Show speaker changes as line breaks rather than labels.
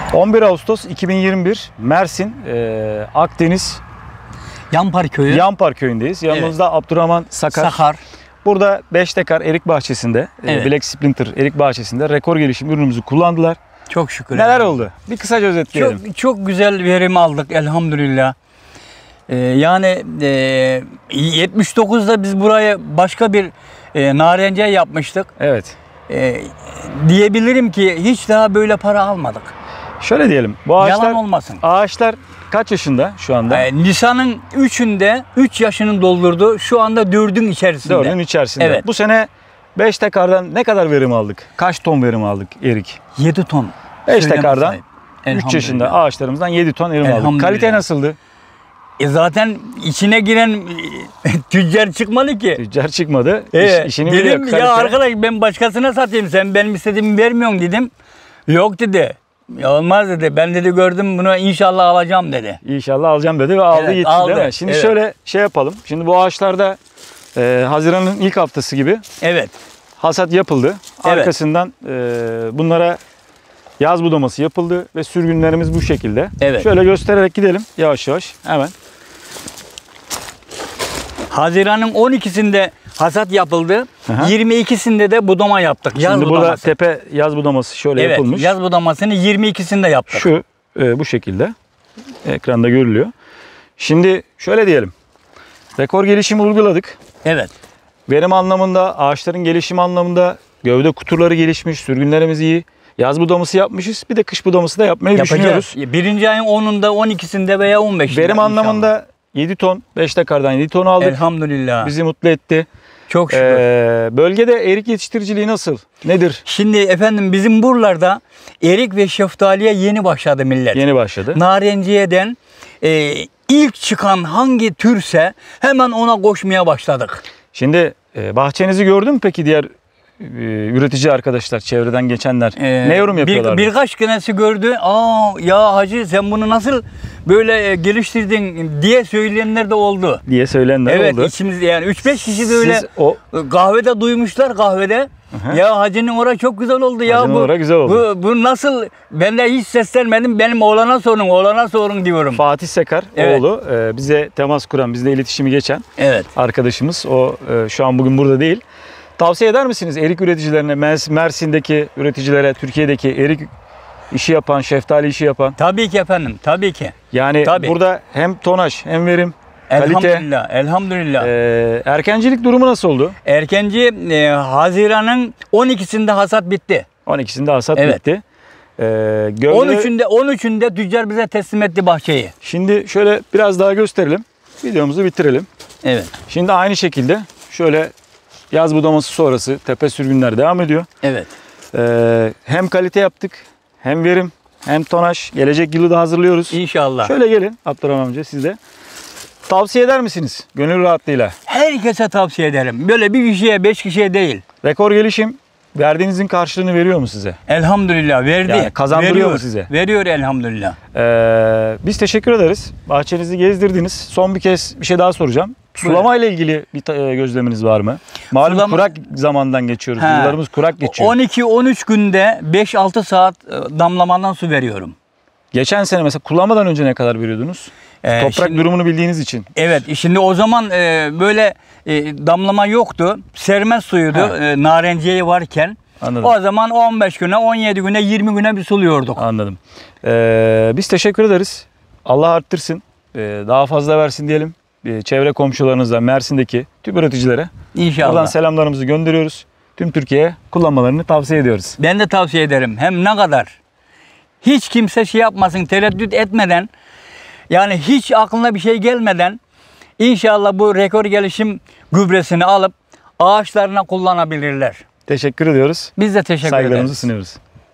11 Ağustos 2021 Mersin Akdeniz
Yampar Köyü.
Yampar Köyü'ndeyiz. Yanımızda evet. Abdurrahman Sakar. Burada 5 dekar erik bahçesinde, evet. Black Splinter erik bahçesinde rekor gelişim ürünümüzü kullandılar.
Çok şükür.
Neler oldu? Bir kısaca özetleyelim.
Çok güzel verim aldık elhamdülillah. Yani 79'da biz buraya başka bir narenciye yapmıştık.
Evet.
Diyebilirim ki hiç daha böyle para almadık.
Şöyle diyelim. Bu ağaçlar,
yalan olmasın.
Ağaçlar kaç yaşında şu anda?
Nisan'ın 3'ünde 3 yaşını doldurdu. Şu anda 4'ün içerisinde.
4'ün içerisinde.
Evet.
Bu sene 5 dekardan ne kadar verim aldık? Kaç ton verim aldık erik?
7 ton.
5 dekardan 3 yaşında ağaçlarımızdan 7 ton verim aldık. Kalite nasıldı?
Zaten içine giren tüccar çıkmadı ki.
Tüccar çıkmadı. İşini
dedim
biliyor.
Ya arkadaş ben başkasına satayım, sen benim istediğimi vermiyorsun dedim. Yok dedi. Ya olmaz dedi. Ben dedi gördüm bunu, inşallah alacağım dedi.
İnşallah alacağım dedi ve aldı, evet, gitti
aldı.
Değil mi? Şimdi
evet.
Şöyle şey yapalım. Şimdi bu ağaçlarda Haziran'ın ilk haftası gibi
evet.
hasat yapıldı.
Evet.
Arkasından bunlara yaz budaması yapıldı ve sürgünlerimiz bu şekilde.
Evet.
Şöyle göstererek gidelim yavaş yavaş hemen.
Haziran'ın 12'sinde hasat yapıldı.
Aha.
22'sinde de budama yaptık.
Şimdi
yaz
burada
budaması.
tepe yaz budaması şöyle
evet,
yapılmış.
Yaz budamasını 22'sinde yaptık.
Şu bu şekilde ekranda görülüyor. Şimdi şöyle diyelim. Rekor gelişimi uyguladık.
Evet.
Verim anlamında, ağaçların gelişimi anlamında gövde kuturları gelişmiş, sürgünlerimiz iyi. Yaz budaması yapmışız. Bir de kış budaması da yapmayı düşünüyoruz.
Birinci ayın 10'unda, 12'sinde veya 15'inde.
Verim anlamında 7 ton, 5 dekardan 7 ton aldık.
Elhamdülillah.
Bizi mutlu etti.
Çok şükür.
Bölgede erik yetiştiriciliği nasıl? Nedir?
Şimdi efendim bizim buralarda erik ve şeftaliye yeni başladı millet.
Yeni başladı.
Narenciyeden ilk çıkan hangi türse hemen ona koşmaya başladık.
Şimdi bahçenizi gördün mü peki diğer üretici arkadaşlar, çevreden geçenler ne yorum yapıyorlar?
Birkaç tanesi gördü. Ya hacı sen bunu nasıl böyle geliştirdin diye söyleyenler de oldu.
Diye söyleyenler
evet,
oldu.
Evet, içimizde yani 3-5 kişi de öyle kahvede duymuşlar kahvede. Hı-hı. Ya hacının orası çok güzel oldu ya.
Hacının orası güzel oldu.
Bu nasıl? Ben de hiç seslenmedim. Benim oğlana sorun diyorum.
Fatih Sakar
evet.
oğlu bize temas kuran, bizle iletişimi geçen
evet.
arkadaşımız. O şu an bugün burada değil. Tavsiye eder misiniz erik üreticilerine, Mersin'deki üreticilere, Türkiye'deki erik işi yapan, şeftali işi yapan?
Tabii ki efendim, tabii ki.
Yani burada hem tonaj hem verim,
elhamdülillah,
kalite.
Elhamdülillah.
Erkencilik durumu nasıl oldu?
Erkenci Haziran'ın 12'sinde hasat bitti.
12'sinde hasat
evet.
bitti.
13'ünde tüccar bize teslim etti bahçeyi.
Şimdi şöyle biraz daha gösterelim. Videomuzu bitirelim.
Evet.
Şimdi aynı şekilde şöyle yaz budaması sonrası tepe sürgünler devam ediyor.
Evet.
Hem kalite yaptık, hem verim, hem tonaj. Gelecek yılı da hazırlıyoruz.
İnşallah.
Şöyle gelin Abdurrahman amca, siz de. Tavsiye eder misiniz gönül rahatlığıyla?
Herkese tavsiye ederim. Böyle bir kişiye, 5 kişiye değil.
Rekor gelişim verdiğinizin karşılığını veriyor mu size?
Elhamdülillah verdi.
Yani kazandırıyor mu size?
Veriyor elhamdülillah.
Biz teşekkür ederiz. Bahçenizi gezdirdiniz. Son bir kez bir şey daha soracağım. Sulama ile ilgili bir gözleminiz var mı? Malum kurak zamandan geçiyoruz. Yıllarımız kurak geçiyor.
12-13 günde 5-6 saat damlamadan su veriyorum.
Geçen sene mesela kullanmadan önce ne kadar veriyordunuz? Toprak durumunu bildiğiniz için.
Evet. Şimdi o zaman böyle damlama yoktu. Sermez suyuydu narenciye varken.
Anladım.
O zaman 15 güne, 17 güne, 20 güne bir suluyorduk.
Anladım. Biz teşekkür ederiz. Allah arttırsın. Daha fazla versin diyelim. Çevre komşularınıza, Mersin'deki tüm üreticilere
İnşallah.
buradan selamlarımızı gönderiyoruz. Tüm Türkiye'ye kullanmalarını tavsiye ediyoruz.
Ben de tavsiye ederim. Hem ne kadar. Hiç kimse şey yapmasın, tereddüt etmeden, yani hiç aklına bir şey gelmeden inşallah bu rekor gelişim gübresini alıp ağaçlarına kullanabilirler.
Teşekkür ediyoruz.
Biz de teşekkür ederiz.
Saygılarımızı sunuyoruz.